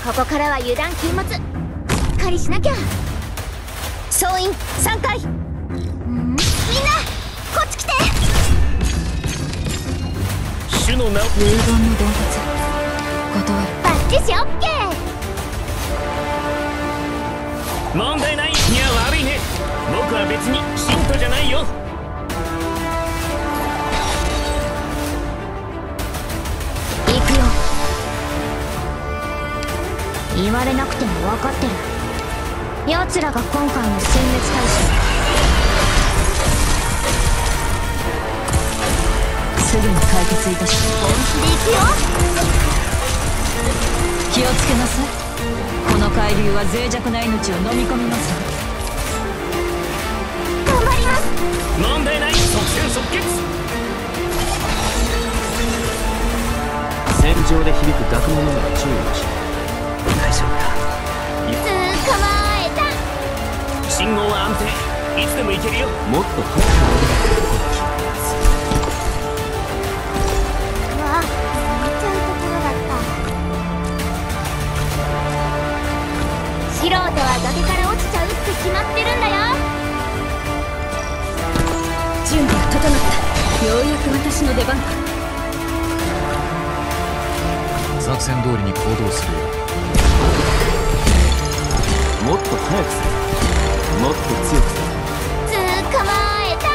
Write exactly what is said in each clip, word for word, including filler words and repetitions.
ここからは油断禁物。しっかりしなきゃ。総員さんかい。んみんなこっち来て。 主の名を。 遺言の伝達断る。 バッチシオッケー。 問題ない。いや悪いね、僕は別に信徒じゃないよ。 行くよ。言われなくても分かってる。奴らが今回の殲滅対象。 すぐに解決いたします。 本気で行くよ。 気をつけなさい。この海流は脆弱な命を飲み込みますわ。 頑張ります。 問題ない。即戦即決。 戦場で響く学問なら注意をし。大丈夫だ。 捕まえた。 信号は安定。いつでも行けるよ。 もっと早く。 うわ、見ちゃうところだった。素人は崖から落ちちゃうって決まってるんだよ。 準備が整った。ようやく私の出番だ。 作戦通りに行動するよ。 もっと早くする。もっと強くする。 捕まえた。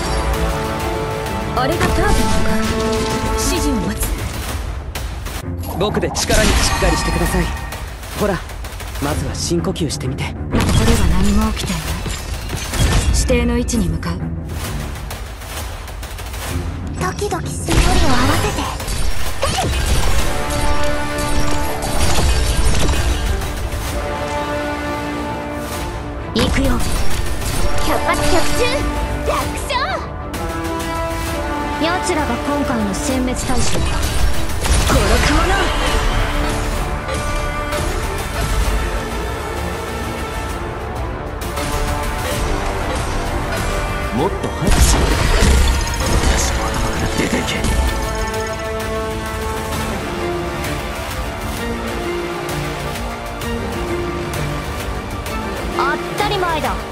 あれがターゲットか。指示を待つ。 僕で力にしっかりしてください。ほら、まずは深呼吸してみて。 ここでは何も起きていない。指定の位置に向かう。 ドキドキする距離を合わせて。行くよ。百発百中。楽勝。奴らが今回の殲滅対象か。 愚か者。 もっと早くしろ。私の頭から出ていけ。 当たり前だ。